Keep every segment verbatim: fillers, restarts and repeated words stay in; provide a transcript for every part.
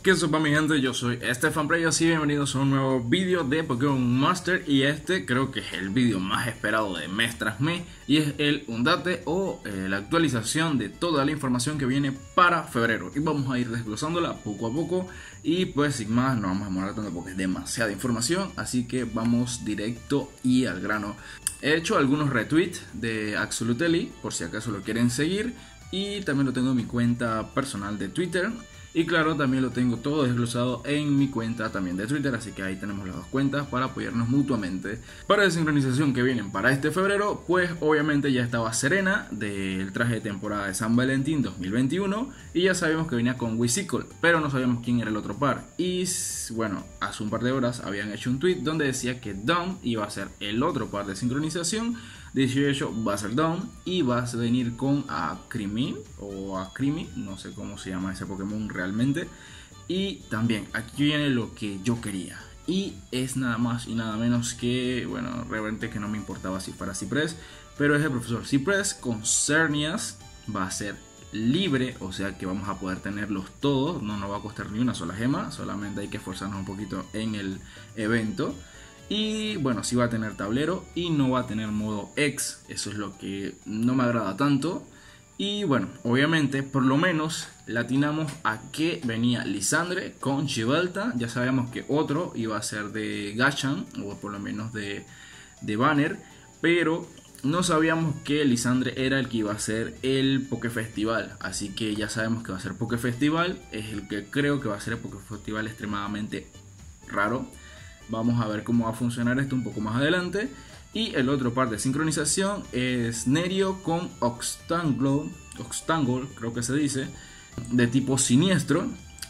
¿Qué sopa mi gente? Yo soy Estefan Preyos y bienvenidos a un nuevo vídeo de Pokémon Master. Y este creo que es el vídeo más esperado de mes tras mes, y es el Undate o eh, la actualización de toda la información que viene para febrero. Y vamos a ir desglosándola poco a poco, y pues sin más no vamos a demorar tanto porque es demasiada información. Así que vamos directo y al grano. He hecho algunos retweets de Axolotl por si acaso lo quieren seguir, y también lo tengo en mi cuenta personal de Twitter. Y claro, también lo tengo todo desglosado en mi cuenta también de Twitter, así que ahí tenemos las dos cuentas para apoyarnos mutuamente. Para la sincronización que vienen para este febrero, pues obviamente ya estaba Serena del traje de temporada de San Valentín dos mil veintiuno, y ya sabíamos que venía con Whimsicott, pero no sabíamos quién era el otro par. Y bueno, hace un par de horas habían hecho un tweet donde decía que Dawn iba a ser el otro par de sincronización. dieciocho va a ser Dawn y va a venir con Akrimi o Akrimi, no sé cómo se llama ese Pokémon realmente. Y también aquí viene lo que yo quería, y es nada más y nada menos que, bueno, realmente que no me importaba si fuera Cypress, pero es el profesor Cypress con Xerneas. Va a ser libre, o sea que vamos a poder tenerlos todos, no nos va a costar ni una sola gema, solamente hay que esforzarnos un poquito en el evento. Y bueno, sí va a tener tablero y no va a tener modo X, eso es lo que no me agrada tanto. Y bueno, obviamente por lo menos latinamos a que venía Lysandre con Chivelta. Ya sabíamos que otro iba a ser de Gachan, o por lo menos de, de Banner, pero no sabíamos que Lysandre era el que iba a ser el Pokefestival. Así que ya sabemos que va a ser Pokefestival, es el que creo que va a ser el Pokefestival extremadamente raro. Vamos a ver cómo va a funcionar esto un poco más adelante. Y el otro par de sincronización es Nerio con Oxtangle, Oxtangle creo que se dice, de tipo siniestro.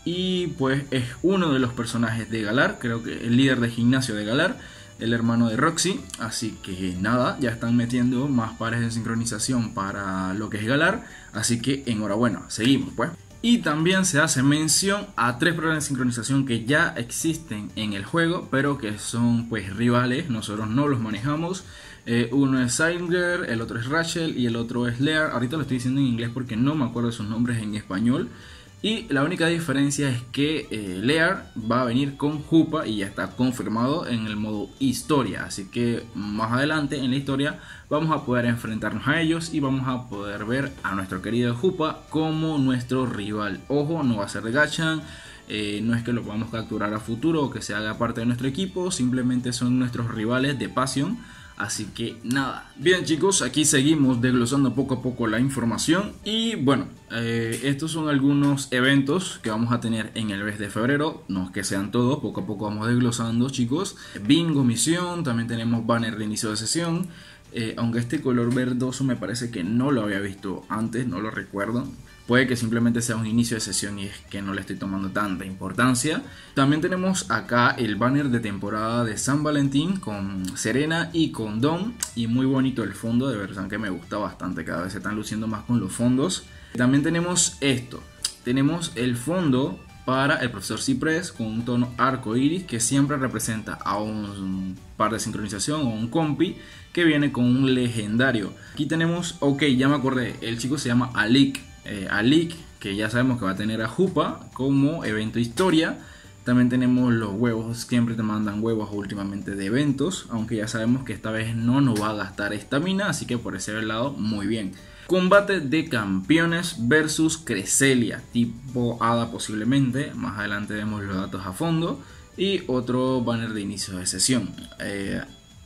Y pues es uno de los personajes de Galar, creo que el líder de gimnasio de Galar, el hermano de Roxy. Así que nada, ya están metiendo más pares de sincronización para lo que es Galar. Así que enhorabuena, seguimos pues. Y también se hace mención a tres programas de sincronización que ya existen en el juego, pero que son pues rivales, nosotros no los manejamos. Eh, uno es Singer, el otro es Rachel y el otro es Lear. Ahorita lo estoy diciendo en inglés porque no me acuerdo de sus nombres en español. Y la única diferencia es que eh, Lear va a venir con Hoopa y ya está confirmado en el modo historia. Así que más adelante en la historia vamos a poder enfrentarnos a ellos y vamos a poder ver a nuestro querido Hoopa como nuestro rival. Ojo, no va a ser de Gachan, eh, no es que lo podamos capturar a futuro o que se haga parte de nuestro equipo, simplemente son nuestros rivales de Passion. Así que nada, bien chicos, aquí seguimos desglosando poco a poco la información. Y bueno, eh, estos son algunos eventos que vamos a tener en el mes de febrero. No es que sean todos, poco a poco vamos desglosando chicos. Bingo, misión, también tenemos banner de inicio de sesión. eh, Aunque este color verdoso me parece que no lo había visto antes, no lo recuerdo. Puede que simplemente sea un inicio de sesión y es que no le estoy tomando tanta importancia. También tenemos acá el banner de temporada de San Valentín con Serena y con Dawn. Y muy bonito el fondo, de verdad que me gusta bastante. Cada vez se están luciendo más con los fondos. También tenemos esto. Tenemos el fondo para el profesor Cypress con un tono arco iris que siempre representa a un par de sincronización o un compi que viene con un legendario. Aquí tenemos, ok, ya me acordé, el chico se llama Alik. Eh, Alik, que ya sabemos que va a tener a Hoopa como evento historia. También tenemos los huevos, siempre te mandan huevos últimamente de eventos, aunque ya sabemos que esta vez no nos va a gastar estamina, así que por ese lado muy bien. Combate de campeones versus Cresselia, tipo hada posiblemente, más adelante vemos los datos a fondo. Y otro banner de inicio de sesión. eh,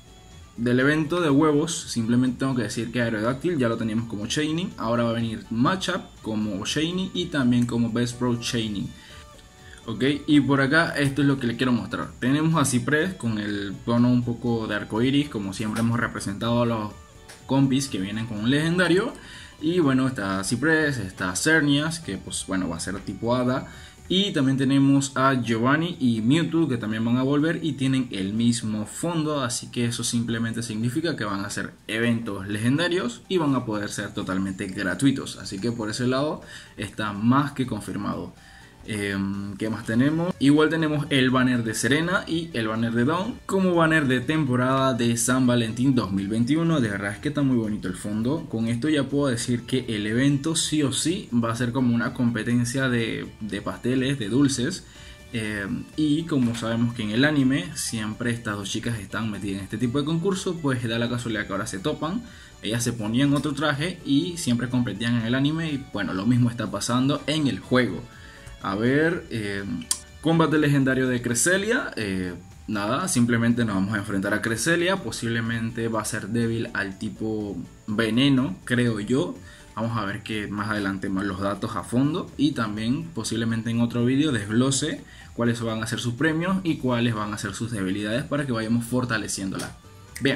Del evento de huevos, simplemente tengo que decir que Aerodactyl ya lo teníamos como Chaining. Ahora va a venir Matchup como Shiny y también como Best Pro Chaining. Ok, y por acá esto es lo que les quiero mostrar. Tenemos a Cypress con el tono un poco de arcoiris, como siempre hemos representado a los compis que vienen con un legendario. Y bueno, está Cypress, está Xerneas, que pues bueno va a ser tipo hada. Y también tenemos a Giovanni y Mewtwo, que también van a volver y tienen el mismo fondo. Así que eso simplemente significa que van a ser eventos legendarios y van a poder ser totalmente gratuitos. Así que por ese lado está más que confirmado. Eh, ¿Qué más tenemos? Igual tenemos el banner de Serena y el banner de Dawn como banner de temporada de San Valentín dos mil veintiuno. De verdad es que está muy bonito el fondo. Con esto ya puedo decir que el evento sí o sí va a ser como una competencia de, de pasteles, de dulces. Eh, y como sabemos que en el anime siempre estas dos chicas están metidas en este tipo de concurso, pues da la casualidad que ahora se topan. Ellas se ponían otro traje y siempre competían en el anime, y bueno, lo mismo está pasando en el juego. A ver, eh, combate legendario de Cresselia. Eh, nada, simplemente nos vamos a enfrentar a Cresselia. Posiblemente va a ser débil al tipo veneno, creo yo. Vamos a ver que más adelante más los datos a fondo. Y también posiblemente en otro vídeo desglose cuáles van a ser sus premios y cuáles van a ser sus debilidades para que vayamos fortaleciéndola. Bien.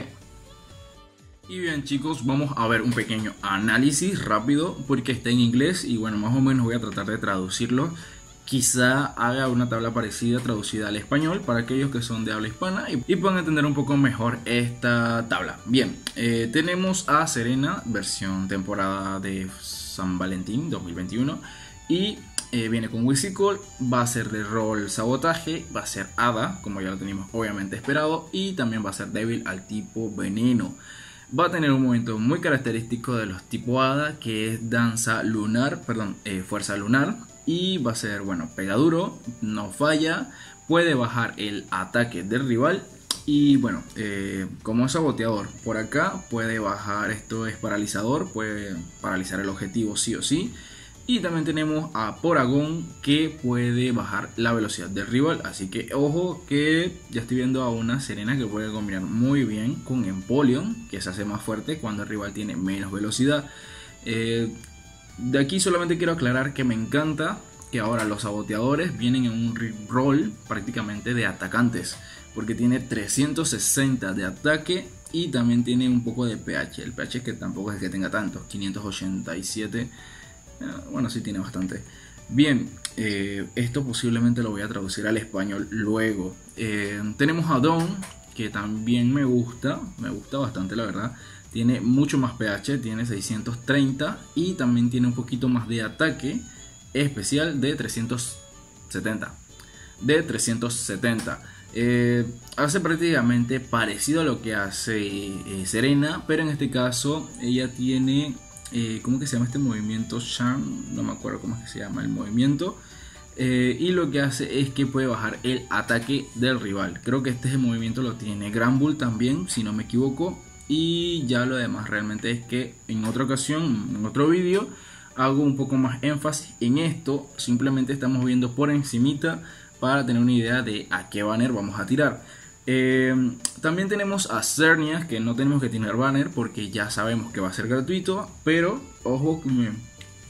Y bien chicos, vamos a ver un pequeño análisis rápido porque está en inglés y bueno, más o menos voy a tratar de traducirlo. Quizá haga una tabla parecida traducida al español para aquellos que son de habla hispana y, y puedan entender un poco mejor esta tabla. Bien, eh, tenemos a Serena, versión temporada de San Valentín dos mil veintiuno, y eh, viene con Whimsical, va a ser de rol sabotaje, va a ser hada, como ya lo teníamos obviamente esperado, y también va a ser débil al tipo veneno. Va a tener un movimiento muy característico de los tipo hada, que es danza lunar, perdón, eh, fuerza lunar. Y va a ser, bueno, pega duro, no falla, puede bajar el ataque del rival. Y bueno, eh, como es saboteador, por acá puede bajar, esto es paralizador, puede paralizar el objetivo sí o sí. Y también tenemos a Porygon, que puede bajar la velocidad del rival. Así que ojo que ya estoy viendo a una Serena que puede combinar muy bien con Empoleon, que se hace más fuerte cuando el rival tiene menos velocidad. Eh... De aquí solamente quiero aclarar que me encanta que ahora los saboteadores vienen en un rol prácticamente de atacantes, porque tiene trescientos sesenta de ataque y también tiene un poco de pH. El pH es que tampoco es que tenga tanto, quinientos ochenta y siete, bueno, sí tiene bastante. Bien, eh, esto posiblemente lo voy a traducir al español luego. Eh, tenemos a Dawn, que también me gusta, me gusta bastante la verdad. Tiene mucho más pH, tiene seiscientos treinta y también tiene un poquito más de ataque especial de trescientos setenta. De trescientos setenta. Eh, hace prácticamente parecido a lo que hace eh, Serena, pero en este caso ella tiene, eh, ¿cómo que se llama este movimiento? Charm, no me acuerdo cómo es que se llama el movimiento. Eh, y lo que hace es que puede bajar el ataque del rival. Creo que este movimiento lo tiene Granbull también, si no me equivoco. Y ya lo demás realmente es que en otra ocasión, en otro vídeo, hago un poco más énfasis en esto. Simplemente estamos viendo por encimita para tener una idea de a qué banner vamos a tirar. Eh, también tenemos a Xerneas, que no tenemos que tener banner porque ya sabemos que va a ser gratuito. Pero ojo que me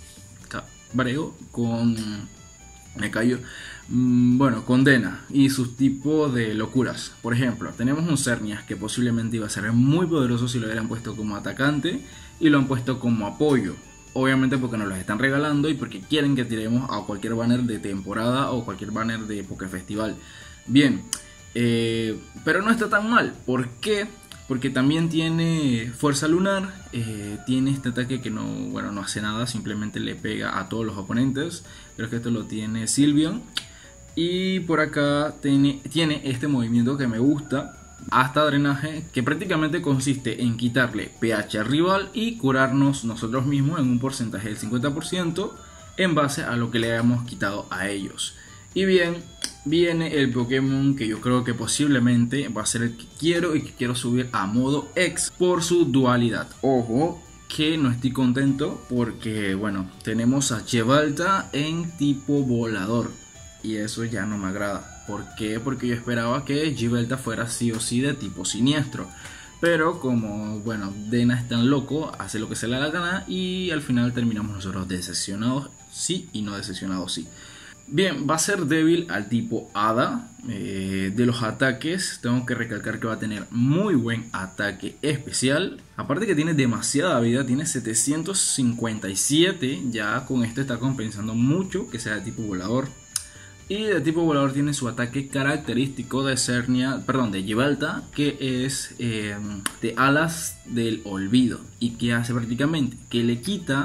brego con... me cayó. Bueno, condena y sus tipos de locuras. Por ejemplo, tenemos un Xerneas que posiblemente iba a ser muy poderoso si lo hubieran puesto como atacante y lo han puesto como apoyo. Obviamente porque nos los están regalando y porque quieren que tiremos a cualquier banner de temporada o cualquier banner de Pokefestival. Bien, eh, pero no está tan mal. ¿Por qué? Porque también tiene fuerza lunar, eh, tiene este ataque que no, bueno, no hace nada, simplemente le pega a todos los oponentes. Creo que esto lo tiene Sylveon. Y por acá tiene, tiene este movimiento que me gusta, hasta drenaje, que prácticamente consiste en quitarle pH al rival y curarnos nosotros mismos en un porcentaje del cincuenta por ciento en base a lo que le hayamos quitado a ellos. Y bien, viene el Pokémon que yo creo que posiblemente va a ser el que quiero y que quiero subir a modo X por su dualidad. Ojo que no estoy contento porque, bueno, tenemos a Yveltal en tipo volador. Y eso ya no me agrada. ¿Por qué? Porque yo esperaba que Yveltal fuera sí o sí de tipo siniestro. Pero como, bueno, Dena es tan loco, hace lo que se le da la gana y al final terminamos nosotros decepcionados sí y no decepcionados sí. Bien, va a ser débil al tipo hada. Eh, de los ataques, tengo que recalcar que va a tener muy buen ataque especial. Aparte que tiene demasiada vida, tiene setecientos cincuenta y siete. Ya con esto está compensando mucho que sea de tipo volador. Y de tipo volador tiene su ataque característico de Xerneas, perdón, de Yveltal, que es eh, de alas del olvido. ¿Y que hace prácticamente? Que le quita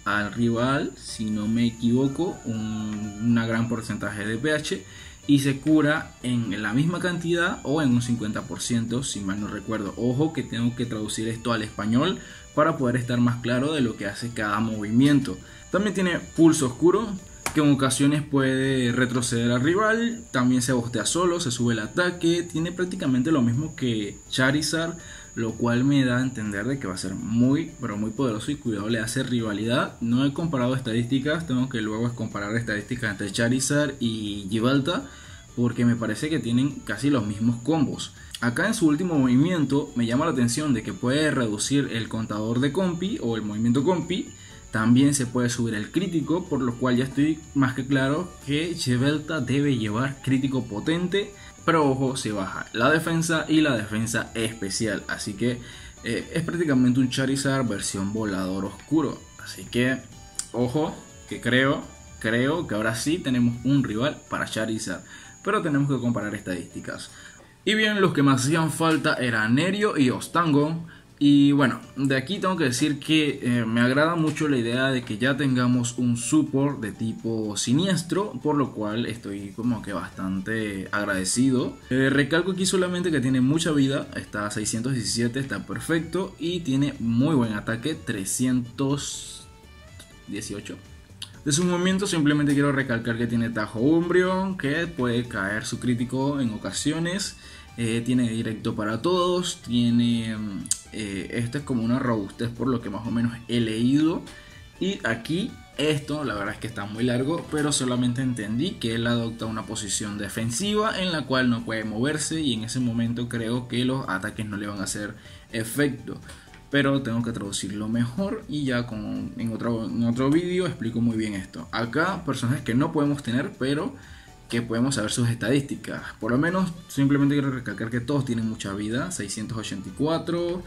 al rival, si no me equivoco, un una gran porcentaje de P H y se cura en la misma cantidad o en un cincuenta por ciento, si mal no recuerdo. Ojo que tengo que traducir esto al español para poder estar más claro de lo que hace cada movimiento. También tiene pulso oscuro, que en ocasiones puede retroceder al rival. También se bostea solo, se sube el ataque. Tiene prácticamente lo mismo que Charizard, lo cual me da a entender de que va a ser muy pero muy poderoso y cuidado le hace rivalidad. No he comparado estadísticas, tengo que luego comparar estadísticas entre Charizard y Yveltal, porque me parece que tienen casi los mismos combos. Acá en su último movimiento me llama la atención de que puede reducir el contador de compi o el movimiento compi. También se puede subir el crítico, por lo cual ya estoy más que claro que Yveltal debe llevar crítico potente. Pero ojo, se baja la defensa y la defensa especial. Así que eh, es prácticamente un Charizard versión volador oscuro. Así que ojo, que creo, creo que ahora sí tenemos un rival para Charizard. Pero tenemos que comparar estadísticas. Y bien, los que me hacían falta eran Nerio y Ostango. Y bueno, de aquí tengo que decir que eh, me agrada mucho la idea de que ya tengamos un support de tipo siniestro, por lo cual estoy como que bastante agradecido. Eh, recalco aquí solamente que tiene mucha vida, está a seiscientos diecisiete, está perfecto y tiene muy buen ataque, trescientos dieciocho. De su movimiento simplemente quiero recalcar que tiene Tajo Umbreon, que puede caer su crítico en ocasiones. Eh, tiene directo para todos, tiene eh, esto es como una robustez por lo que más o menos he leído. Y aquí esto la verdad es que está muy largo, pero solamente entendí que él adopta una posición defensiva en la cual no puede moverse y en ese momento creo que los ataques no le van a hacer efecto. Pero tengo que traducirlo mejor y ya con, en otro, en otro vídeo explico muy bien esto. Acá personajes que no podemos tener pero que podemos saber sus estadísticas. Por lo menos simplemente quiero recalcar que todos tienen mucha vida, seiscientos ochenta y cuatro,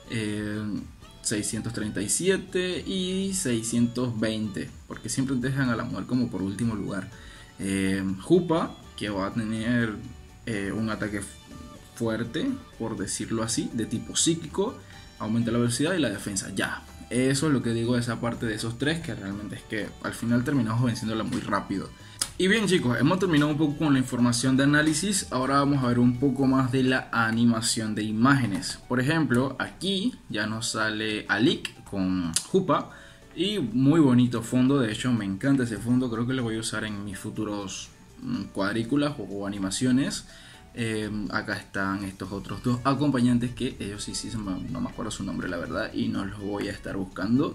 eh, seiscientos treinta y siete y seiscientos veinte, porque siempre dejan a la mujer como por último lugar. eh, Hoopa, que va a tener eh, un ataque fuerte, por decirlo así, de tipo psíquico, aumenta la velocidad y la defensa. Ya, eso es lo que digo de esa parte de esos tres, que realmente es que al final terminamos venciéndola muy rápido. Y bien chicos, hemos terminado un poco con la información de análisis. Ahora vamos a ver un poco más de la animación de imágenes. Por ejemplo, aquí ya nos sale Alik con Hoopa y muy bonito fondo. De hecho me encanta ese fondo, creo que lo voy a usar en mis futuros cuadrículas o, o animaciones. Eh, acá están estos otros dos acompañantes que ellos sí, sí, no me acuerdo su nombre la verdad y no los voy a estar buscando.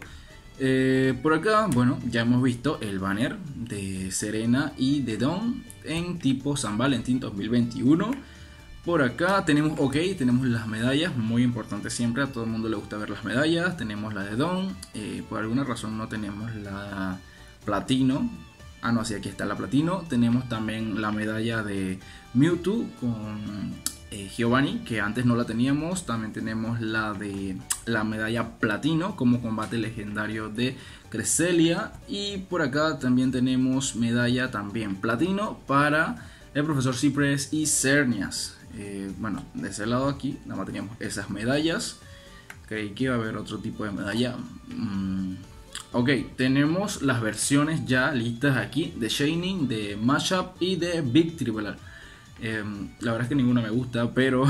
Eh, por acá, bueno, ya hemos visto el banner de Serena y de Dawn en tipo San Valentín dos mil veintiuno. Por acá tenemos, ok, tenemos las medallas, muy importante siempre, a todo el mundo le gusta ver las medallas. Tenemos la de Dawn, eh, por alguna razón no tenemos la platino. Ah, no, sí, aquí está la platino. Tenemos también la medalla de Mewtwo con eh, Giovanni, que antes no la teníamos. También tenemos la de la medalla platino como combate legendario de Cresselia. Y por acá también tenemos medalla también platino para el profesor Cypress y Xerneas. Eh, bueno, de ese lado aquí nada más teníamos esas medallas. Creí que iba a haber otro tipo de medalla. Mm. Ok, tenemos las versiones ya listas aquí de Shining, de Mashup y de Big Tribal. Eh, la verdad es que ninguna me gusta, pero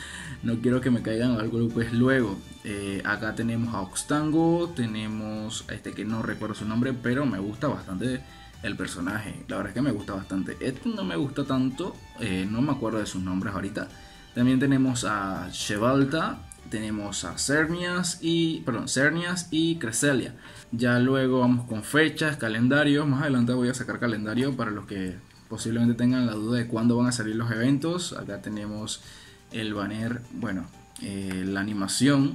no quiero que me caigan algo pues luego. Eh, acá tenemos a Oxtango, tenemos a este que no recuerdo su nombre, pero me gusta bastante el personaje. La verdad es que me gusta bastante. Este no me gusta tanto, eh, no me acuerdo de sus nombres ahorita. También tenemos a Yveltal. Tenemos a Xerneas y, perdón, Xerneas y Cresselia. Ya luego vamos con fechas, calendarios. Más adelante voy a sacar calendario para los que posiblemente tengan la duda de cuándo van a salir los eventos. Acá tenemos el banner, bueno, eh, la animación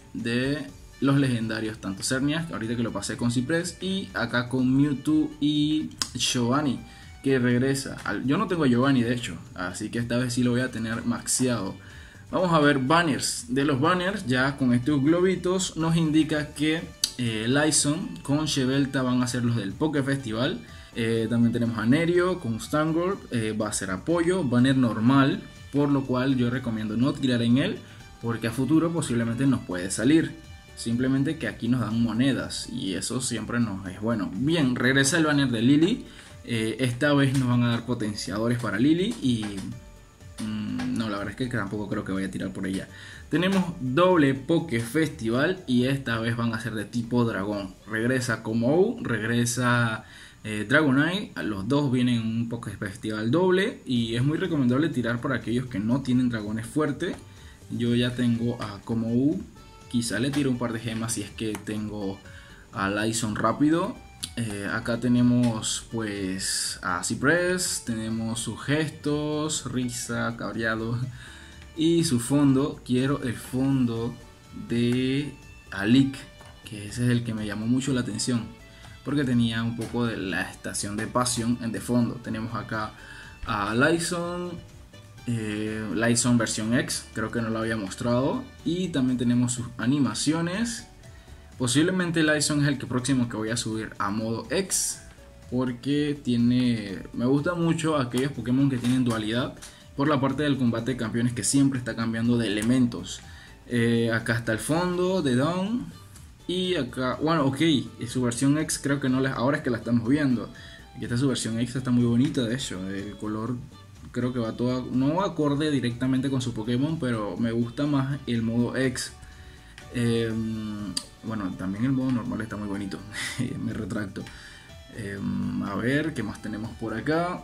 de los legendarios, tanto Xerneas, ahorita que lo pasé con Cypress, y acá con Mewtwo y Giovanni, que regresa. Yo no tengo a Giovanni de hecho, así que esta vez sí lo voy a tener maxeado. Vamos a ver banners. De los banners, ya con estos globitos, nos indica que eh, Lyson con Yveltal van a ser los del Poké Festival. Eh, también tenemos a Nerio con Stangor, eh, va a ser apoyo, banner normal, por lo cual yo recomiendo no tirar en él, porque a futuro posiblemente nos puede salir. simplemente que aquí nos dan monedas y eso siempre nos es bueno. Bien, regresa el banner de Lily. Eh, esta vez nos van a dar potenciadores para Lily y mmm, no, la verdad es que tampoco creo que vaya a tirar por ella. Tenemos doble Poké Festival y esta vez van a ser de tipo dragón. Regresa Komou, regresa eh, Dragonite, los dos vienen en un Poké Festival doble y es muy recomendable tirar por aquellos que no tienen dragones fuertes. Yo ya tengo a Komou, quizá le tiro un par de gemas si es que tengo a Lyson rápido. Eh, acá tenemos pues a Cypress, tenemos sus gestos, risa, cabreado y su fondo. Quiero el fondo de Alik, que ese es el que me llamó mucho la atención porque tenía un poco de la estación de Pasión en de fondo. Tenemos acá a Lyson, eh, Lyson versión X, creo que no lo había mostrado, y también tenemos sus animaciones. Posiblemente Lyson es el que próximo que voy a subir a modo X, porque tiene, me gusta mucho aquellos Pokémon que tienen dualidad por la parte del combate de campeones, que siempre está cambiando de elementos. Eh, acá está el fondo de Dawn y acá, bueno, ok, y su versión X creo que no la, ahora es que la estamos viendo. Aquí está su versión X, está muy bonita de hecho, el color creo que va todo, no acorde directamente con su Pokémon, pero me gusta más el modo X. Eh, bueno, también el modo normal está muy bonito. Me retracto. Eh, a ver, ¿qué más tenemos por acá?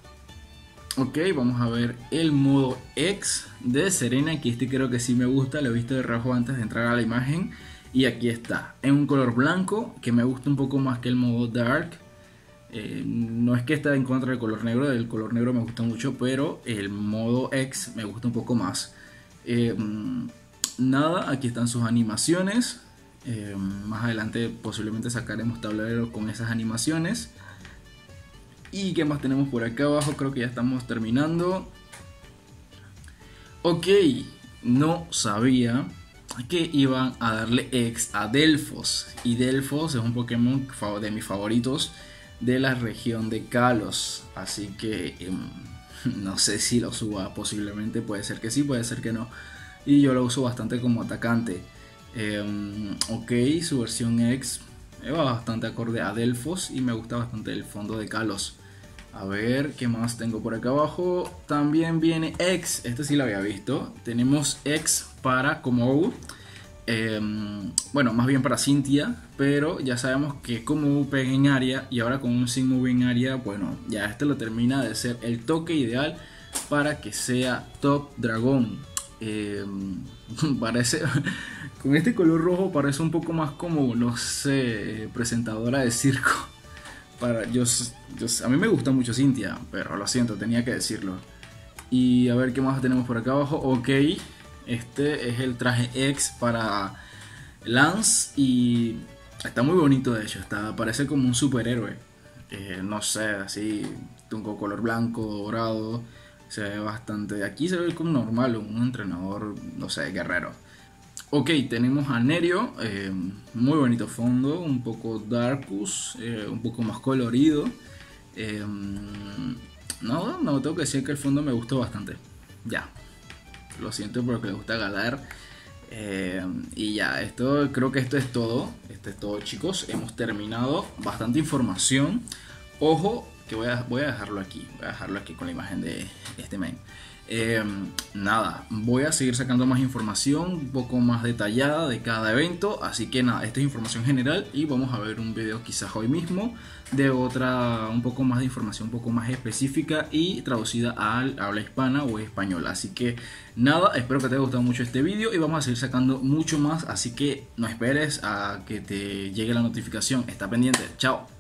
Ok, vamos a ver el modo X de Serena, que este creo que sí me gusta. Lo he visto de reojo antes de entrar a la imagen. Y aquí está, en un color blanco, que me gusta un poco más que el modo Dark. Eh, no es que esté en contra del color negro, el color negro me gusta mucho, pero el modo X me gusta un poco más. Eh, Nada, aquí están sus animaciones. Eh, más adelante posiblemente sacaremos tablero con esas animaciones. ¿Y qué más tenemos por acá abajo? Creo que ya estamos terminando. Ok, no sabía que iban a darle X a Delphos. Y Delphos es un Pokémon de mis favoritos de la región de Kalos. Así que eh, no sé si lo suba, posiblemente puede ser que sí, puede ser que no. Y yo lo uso bastante como atacante. Eh, ok, su versión X va bastante acorde a Delphos y me gusta bastante el fondo de Kalos. A ver, ¿qué más tengo por acá abajo? También viene X, este sí lo había visto. Tenemos X para Komou. Eh, bueno, más bien para Cynthia, pero ya sabemos que Komou pega en área y ahora con un Sin Move en área, bueno, ya este lo termina de ser el toque ideal para que sea Top Dragón. Eh, parece con este color rojo parece un poco más como, no sé, presentadora de circo. Para, yo, yo, a mí me gusta mucho Cynthia, pero lo siento, tenía que decirlo. Y a ver qué más tenemos por acá abajo. Ok, este es el traje X para Lance y está muy bonito de hecho, está, parece como un superhéroe. Eh, no sé, así, un color blanco, dorado. Se ve bastante, aquí se ve como normal, un entrenador, no sé, guerrero. Ok, tenemos a Nerio, eh, muy bonito fondo, un poco Darkus, eh, un poco más colorido. Eh, no, no, tengo que decir que el fondo me gustó bastante. Ya, lo siento porque le gusta Galar. Eh, y ya, esto, creo que esto es todo. Esto es todo, chicos, hemos terminado, bastante información. Ojo, que voy a, voy a dejarlo aquí, voy a dejarlo aquí con la imagen de este main. Eh, nada, voy a seguir sacando más información un poco más detallada de cada evento, así que nada, esta es información general y vamos a ver un video quizás hoy mismo de otra, un poco más de información un poco más específica y traducida al habla hispana o española. Así que nada, espero que te haya gustado mucho este video y vamos a seguir sacando mucho más, así que no esperes a que te llegue la notificación, está pendiente, chao.